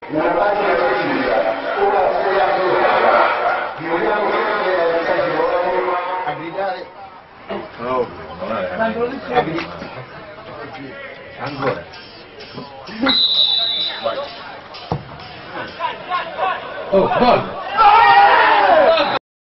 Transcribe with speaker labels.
Speaker 1: Una pagina precisa, ora sei ancora. Vi vogliamo chiedere al calcio a gridare.
Speaker 2: No, ancora. Vai. Oh, gol!